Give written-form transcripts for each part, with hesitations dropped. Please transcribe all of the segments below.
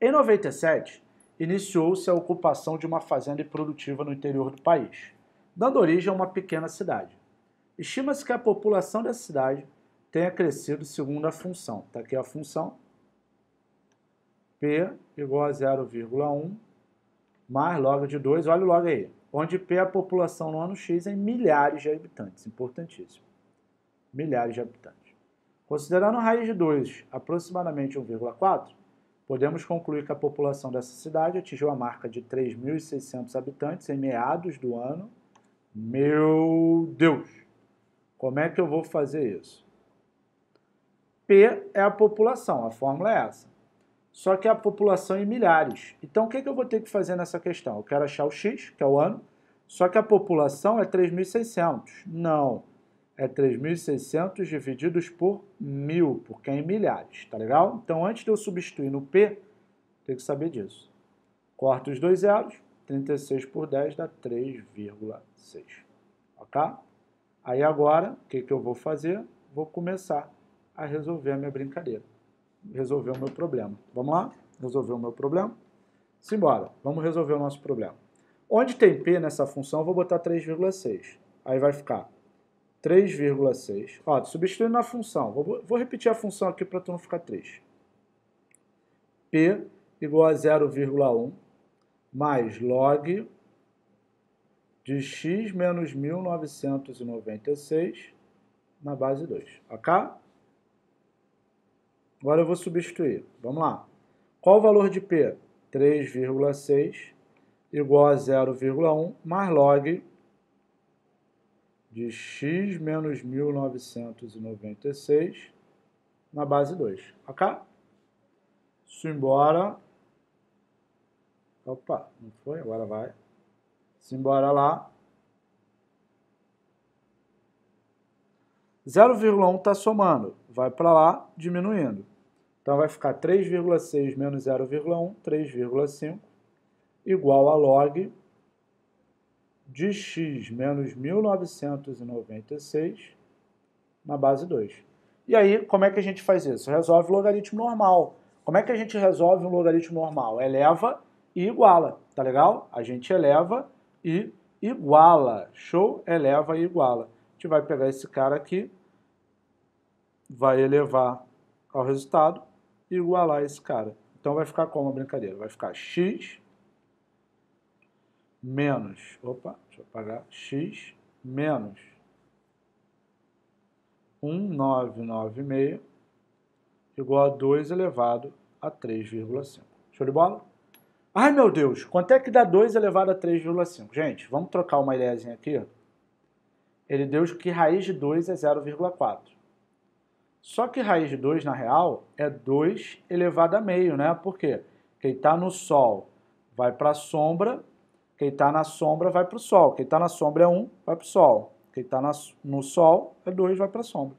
Em 97, iniciou-se a ocupação de uma fazenda improdutiva no interior do país, dando origem a uma pequena cidade. Estima-se que a população dessa cidade tenha crescido segundo a função. Está aqui a função. P igual a 0,1 mais log de 2, olha o log aí, onde P é a população no ano X em milhares de habitantes, importantíssimo, milhares de habitantes. Considerando a raiz de 2 aproximadamente 1,4, podemos concluir que a população dessa cidade atingiu a marca de 3.600 habitantes em meados do ano. Meu Deus! Como é que eu vou fazer isso? P é a população, a fórmula é essa. Só que é a população em milhares. Então, o que eu vou ter que fazer nessa questão? Eu quero achar o X, que é o ano, só que a população é 3.600. Não, é 3.600 divididos por 1.000, porque é em milhares, tá legal? Então, antes de eu substituir no P, tem que saber disso. Corto os dois zeros, 36 por 10 dá 3,6, ok? Aí agora, o que eu vou fazer? Vou começar a resolver a minha brincadeira. Resolver o meu problema. Vamos lá? Resolver o meu problema? Simbora. Vamos resolver o nosso problema. Onde tem P nessa função, eu vou botar 3,6. Aí vai ficar 3,6. Ó, substituindo na função. Vou repetir a função aqui para tu não ficar triste. P igual a 0,1 mais log de x menos 1996 na base 2. Ok? Agora eu vou substituir. Vamos lá. Qual o valor de P? 3,6 igual a 0,1 mais log de x menos 1996 na base 2. Ok? Simbora. Opa, não foi? Agora vai. Simbora lá. 0,1 está somando. Vai para lá, diminuindo. Então, vai ficar 3,6 menos 0,1, 3,5, igual a log de x menos 1996 na base 2. E aí, como é que a gente faz isso? Resolve o logaritmo normal. Como é que a gente resolve um logaritmo normal? Eleva e iguala, tá legal? A gente eleva e iguala. Show? Eleva e iguala. A gente vai pegar esse cara aqui, vai elevar ao resultado e igualar esse cara. Então vai ficar como a brincadeira? Vai ficar x menos, deixa eu apagar, x menos 1996 igual a 2 elevado a 3,5. Show de bola? Ai, meu Deus, quanto é que dá 2 elevado a 3,5? Gente, vamos trocar uma ideiazinha aqui. Ele deu que raiz de 2 é 0,4. Só que raiz de 2, na real, é 2 elevado a meio, né? Por quê? Quem está no Sol vai para a sombra, quem está na sombra vai para o Sol. Quem está na sombra é 1, vai para o Sol. Quem está no Sol é 2, vai para a sombra.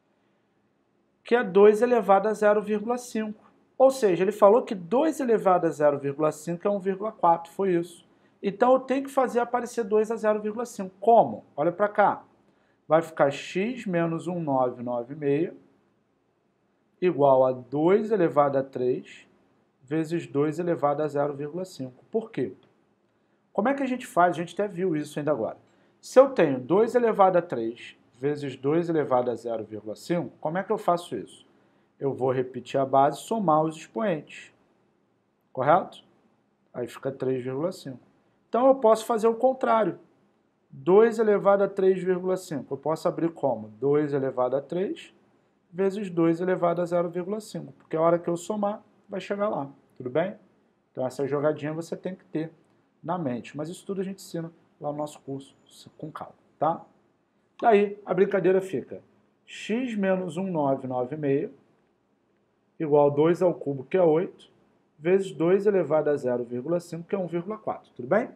Que é 2 elevado a 0,5. Ou seja, ele falou que 2 elevado a 0,5 é 1,4, foi isso. Então, eu tenho que fazer aparecer 2 a 0,5. Como? Olha para cá. Vai ficar x menos 1996 igual a 2 elevado a 3 vezes 2 elevado a 0,5. Por quê? Como é que a gente faz? A gente até viu isso ainda agora. Se eu tenho 2 elevado a 3 vezes 2 elevado a 0,5, como é que eu faço isso? Eu vou repetir a base e somar os expoentes. Correto? Aí fica 3,5. Então eu posso fazer o contrário. 2 elevado a 3,5. Eu posso abrir como? 2 elevado a 3 vezes 2 elevado a 0,5, porque a hora que eu somar, vai chegar lá, tudo bem? Então essa jogadinha você tem que ter na mente, mas isso tudo a gente ensina lá no nosso curso, com calma, tá? Daí a brincadeira fica x menos 1996 igual a 2 ao cubo, que é 8, vezes 2 elevado a 0,5, que é 1,4, tudo bem?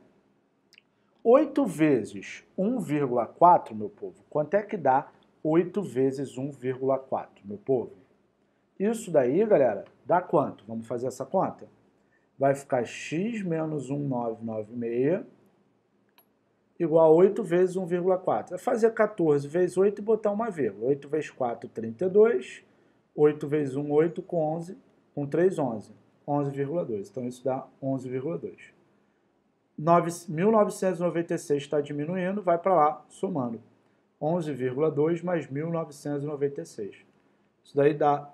8 vezes 1,4, meu povo, quanto é que dá 8 vezes 1,4, meu povo? Isso daí, galera, dá quanto? Vamos fazer essa conta? Vai ficar x menos 1996 igual a 8 vezes 1,4. É fazer 14 vezes 8 e botar uma vírgula. 8 vezes 4, 32. 8 vezes 1, 8, com 11, com 3, 11. 11,2. Então, isso dá 11,2. 1996 está diminuindo, vai para lá, somando. 11,2 mais 1996. Isso daí dá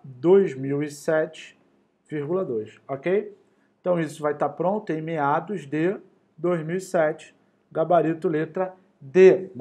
2007,2, ok? Então, isso vai estar pronto em meados de 2007, gabarito letra D.